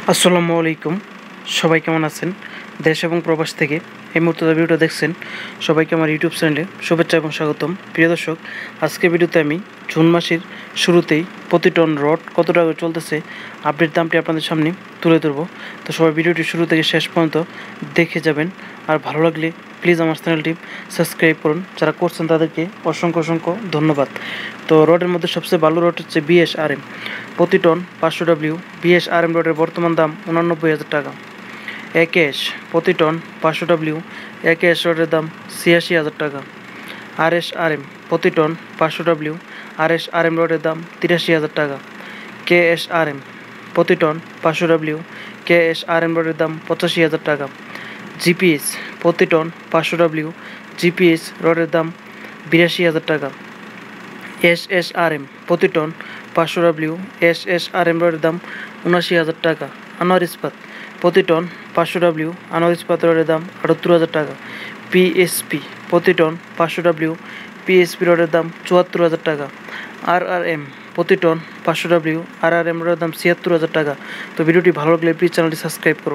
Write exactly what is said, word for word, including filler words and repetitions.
আসসালামু আলাইকুম। সবাই কেমন আছেন? দেশ এবং প্রবাস থেকে এই মুহূর্তে ভিডিওটা দেখছেন সবাইকে আমার ইউটিউব চ্যানেলে শুভেচ্ছা এবং স্বাগতম। প্রিয় দর্শক, আজকের ভিডিওতে আমি জুন মাসের শুরুতেই প্রতি টন রড কত টাকা চলতেছে আপডেট দামটি আপনাদের সামনে তুলে ধরবো। তো সবাই ভিডিওটি শুরু থেকে শেষ পর্যন্ত দেখে যাবেন। আর ভালো লাগলে প্লিজ আমার চ্যানেলটি সাবস্ক্রাইব করুন। যারা করছেন তাদেরকে অসংখ্য অসংখ্য ধন্যবাদ। তো রডের মধ্যে সবচেয়ে ভালো রড হচ্ছে বিএস আর এম, প্রতি টন পাঁচশো ডাব্লিউ। বিএস আর এম রডের বর্তমান দাম উনানব্বই হাজার টাকা। একেশ প্রতি টন পাঁচশো ডাব্লিউ, একেশ রডের দাম ছিয়াশি হাজার টাকা। আর এস আর এম প্রতি টন পাঁচশো W, R S R M রডের দাম তিরাশি হাজার টাকা। কে এস আর এম প্রতি টন পাঁচশো W, K S R M রডের দাম পঁচাশি হাজার টাকা। জিপিএস প্রতি টন পাঁচশো ডাব্লিউ, জিপিএস রডের দাম বিরাশি হাজার টাকা। এস এস আর এম প্রতি টন পাঁচশো W, S S R M রডের দাম উনাশি হাজার টাকা। আনোয়ার ইস্পাত প্রতি টন পাঁচশো ডাব্লিউ, আনোয়ার ইস্পাত রডের দাম আটাত্তর হাজার টাকা। পিএসপি প্রতি টন পাঁচশো ডাব্লিউ, পিএসপি রডের দাম চুয়াত্তর হাজার টাকা। আর আর এম প্রতি টন পাঁচশো ডাব্লিউ, আর আর এম রডের দাম ছিয়াত্তর হাজার টাকা। তো ভিডিওটি ভালো লাগলে প্লিজ চ্যানেলটি সাবস্ক্রাইব করুন।